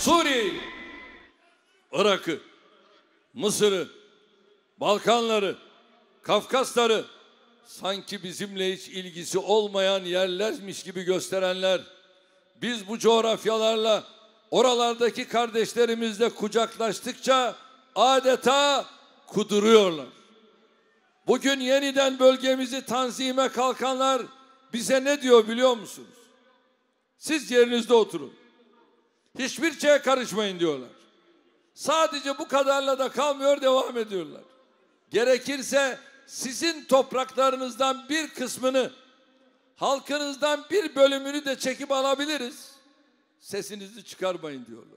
Suriye'yi, Irak'ı, Mısır'ı, Balkanları, Kafkasları sanki bizimle hiç ilgisi olmayan yerlermiş gibi gösterenler, biz bu coğrafyalarla oralardaki kardeşlerimizle kucaklaştıkça adeta kuduruyorlar. Bugün yeniden bölgemizi tanzime kalkanlar bize ne diyor biliyor musunuz? Siz yerinizde oturun. Hiçbir şeye karışmayın diyorlar. Sadece bu kadarla da kalmıyor, devam ediyorlar. Gerekirse sizin topraklarınızdan bir kısmını, halkınızdan bir bölümünü de çekip alabiliriz. Sesinizi çıkarmayın diyorlar.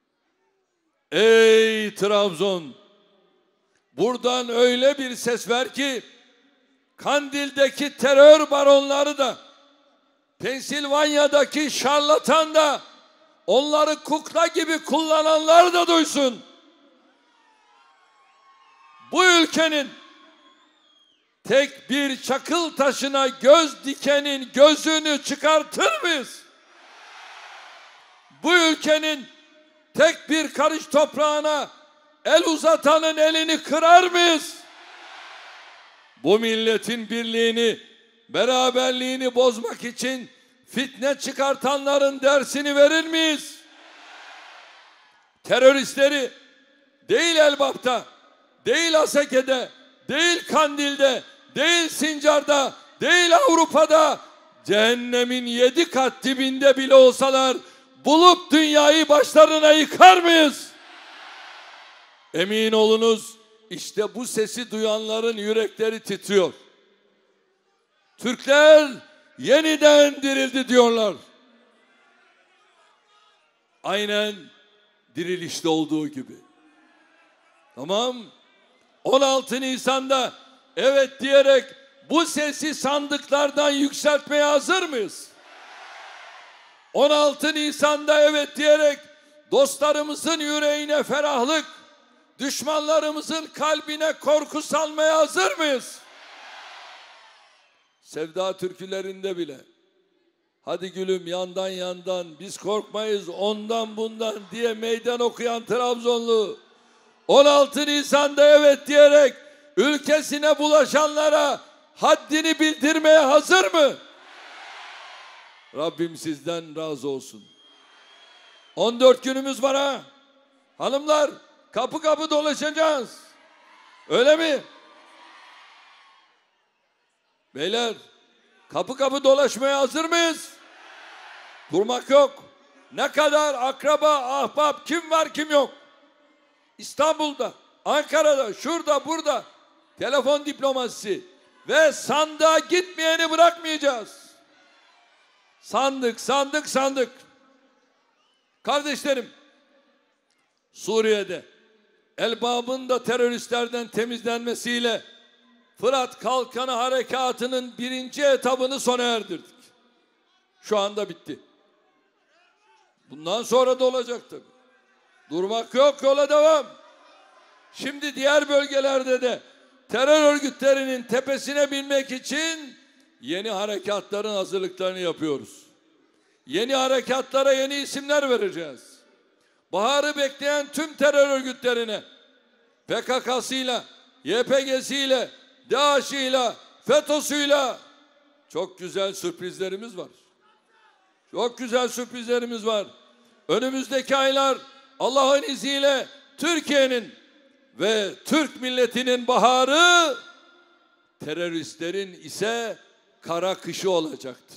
Ey Trabzon! Buradan öyle bir ses ver ki Kandil'deki terör baronları da, Pensilvanya'daki şarlatan da, onları kukla gibi kullananlar da duysun. Bu ülkenin tek bir çakıl taşına göz dikenin gözünü çıkartır mıyız? Bu ülkenin tek bir karış toprağına el uzatanın elini kırar mıyız? Bu milletin birliğini, beraberliğini bozmak için fitne çıkartanların dersini verir miyiz? Teröristleri değil Elbap'ta, değil Haseke'de, değil Kandil'de, değil Sincar'da, değil Avrupa'da, cehennemin 7 kat dibinde bile olsalar bulup dünyayı başlarına yıkar mıyız? Emin olunuz, işte bu sesi duyanların yürekleri titriyor. Türkler yeniden dirildi diyorlar. Aynen dirilişte olduğu gibi. Tamam. 16 Nisan'da evet diyerek bu sesi sandıklardan yükseltmeye hazır mıyız? 16 Nisan'da evet diyerek dostlarımızın yüreğine ferahlık, düşmanlarımızın kalbine korku salmaya hazır mıyız? Sevda türkülerinde bile hadi gülüm yandan yandan biz korkmayız ondan bundan diye meydan okuyan Trabzonlu 16 Nisan'da evet diyerek ülkesine bulaşanlara haddini bildirmeye hazır mı? Rabbim sizden razı olsun. 14 günümüz var ha. Hanımlar kapı kapı dolaşacağız. Öyle mi? Beyler kapı kapı dolaşmaya hazır mıyız? Durmak yok. Ne kadar akraba, ahbap kim var kim yok. İstanbul'da, Ankara'da, şurada, burada telefon diplomasisi ve sandığa gitmeyeni bırakmayacağız. Sandık, sandık, sandık. Kardeşlerim, Suriye'de Elbap'ın da teröristlerden temizlenmesiyle Fırat Kalkanı Harekatı'nın 1. etabını sona erdirdik. Şu anda bitti. Bundan sonra da olacak tabii. Durmak yok, yola devam. Şimdi diğer bölgelerde de terör örgütlerinin tepesine binmek için yeni harekatların hazırlıklarını yapıyoruz. Yeni harekatlara yeni isimler vereceğiz. Baharı bekleyen tüm terör örgütlerine, PKK'sıyla, YPG'siyle, DAEŞ'ıyla, FETÖ'süyle çok güzel sürprizlerimiz var. Çok güzel sürprizlerimiz var. Önümüzdeki aylar Allah'ın izniyle Türkiye'nin ve Türk milletinin baharı, teröristlerin ise kara kışı olacaktır.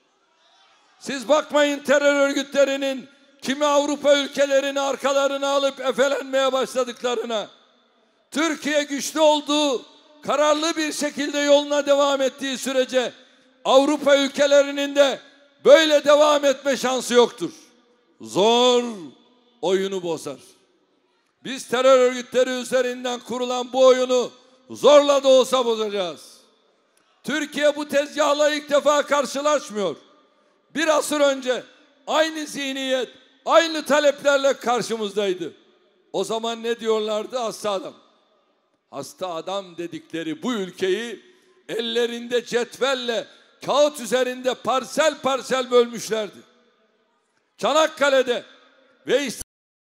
Siz bakmayın terör örgütlerinin kimi Avrupa ülkelerini arkalarına alıp efelenmeye başladıklarına. Türkiye güçlü olduğu, kararlı bir şekilde yoluna devam ettiği sürece Avrupa ülkelerinin de böyle devam etme şansı yoktur. Zor oyunu bozar. Biz terör örgütleri üzerinden kurulan bu oyunu zorla da olsa bozacağız. Türkiye bu tezgahla ilk defa karşılaşmıyor. Bir asır önce aynı zihniyet, aynı taleplerle karşımızdaydı. O zaman ne diyorlardı? Hasta adam. Hasta adam dedikleri bu ülkeyi ellerinde cetvelle, kağıt üzerinde parsel parsel bölmüşlerdi. Çanakkale'de ve